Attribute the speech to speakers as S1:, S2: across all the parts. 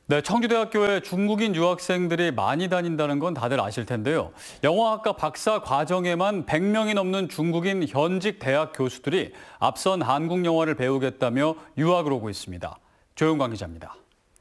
S1: 네, 청주대학교에 중국인 유학생들이 많이 다닌다는 건 다들 아실 텐데요. 영화학과 박사 과정에만 100명이 넘는 중국인 현직 대학 교수들이 앞선 한국 영화를 배우겠다며 유학을 오고 있습니다. 조용광 기자입니다.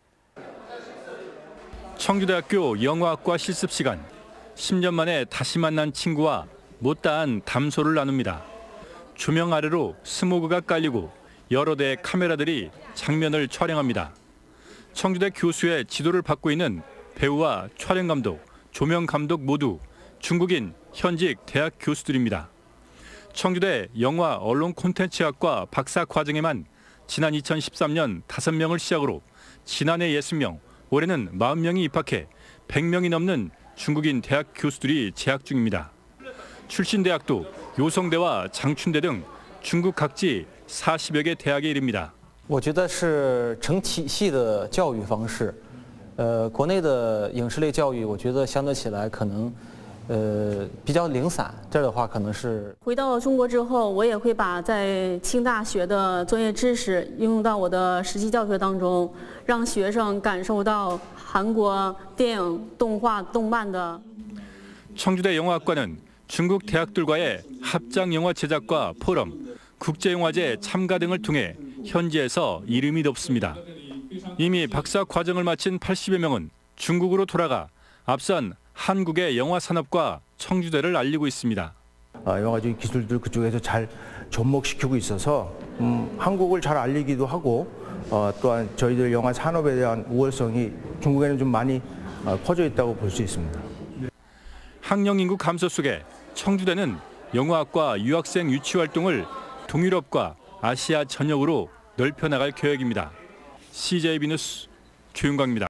S2: 청주대학교 영화학과 실습 시간. 10년 만에 다시 만난 친구와 못다한 담소를 나눕니다. 조명 아래로 스모그가 깔리고 여러 대의 카메라들이 장면을 촬영합니다. 청주대 교수의 지도를 받고 있는 배우와 촬영감독, 조명감독 모두 중국인 현직 대학 교수들입니다. 청주대 영화 언론 콘텐츠학과 박사 과정에만 지난 2013년 5명을 시작으로 지난해 60명, 올해는 40명이 입학해 100명이 넘는 중국인 대학 교수들이 재학 중입니다. 출신 대학도 요성대와 장춘대 등 중국 각지 40여 개 대학에 이릅니다.
S3: 我觉得是成体系的教育方式，国内的影视类教育，我觉得相对起来可能，比较零散。这儿的话可能是
S4: 回到中国之后，我也会把在清大学的专业知识应用到我的实际教学当中，让学生感受到韩国电影、动画、动漫的。
S2: 청주대 영화학과는 중국 대학들과의 합작 영화 제작과 포럼, 국제영화제 참가 등을 통해 현지에서 이름이 높습니다. 이미 박사 과정을 마친 80여 명은 중국으로 돌아가 앞선 한국의 영화 산업과 청주대를 알리고 있습니다.
S5: 영화적인 기술들 그쪽에서 잘 접목시키고 있어서 한국을 잘 알리기도 하고 또한 저희들 영화 산업에 대한 우월성이 중국에는 좀 많이 퍼져 있다고 볼 수 있습니다.
S2: 학령 인구 감소 속에 청주대는 영화학과 유학생 유치 활동을 동유럽과 아시아 전역으로 넓혀나갈 계획입니다. CJB 뉴스 조윤광입니다.